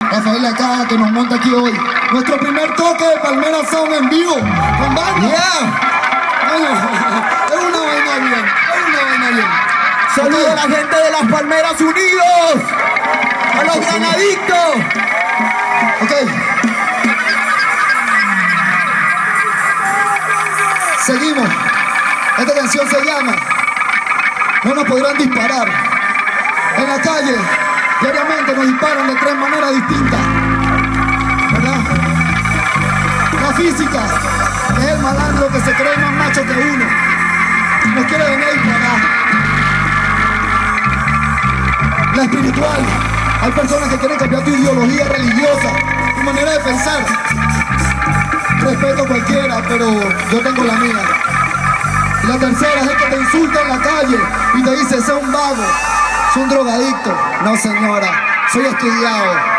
Rafael acá que nos monta aquí hoy. Nuestro primer toque de Palmera Sound en vivo. Con banda. Bueno, es una vaina bien. Es una vaina bien. Saludos a la gente de las Palmeras Unidos. A los granaditos. Ok. Seguimos. Esta canción se llama No nos podrán disparar. En la calle, diariamente nos disparan de 3 maneras distintas, ¿verdad? La física, que es el malandro que se cree más macho que uno, nos quiere venir a disparar. La espiritual, hay personas que quieren cambiar tu ideología religiosa, tu manera de pensar. Respeto a cualquiera, pero yo tengo la mía. Y la tercera es el que te insulta en la calle y te dice, ese es un vago, es un drogadicto. No, señora, soy estudiado.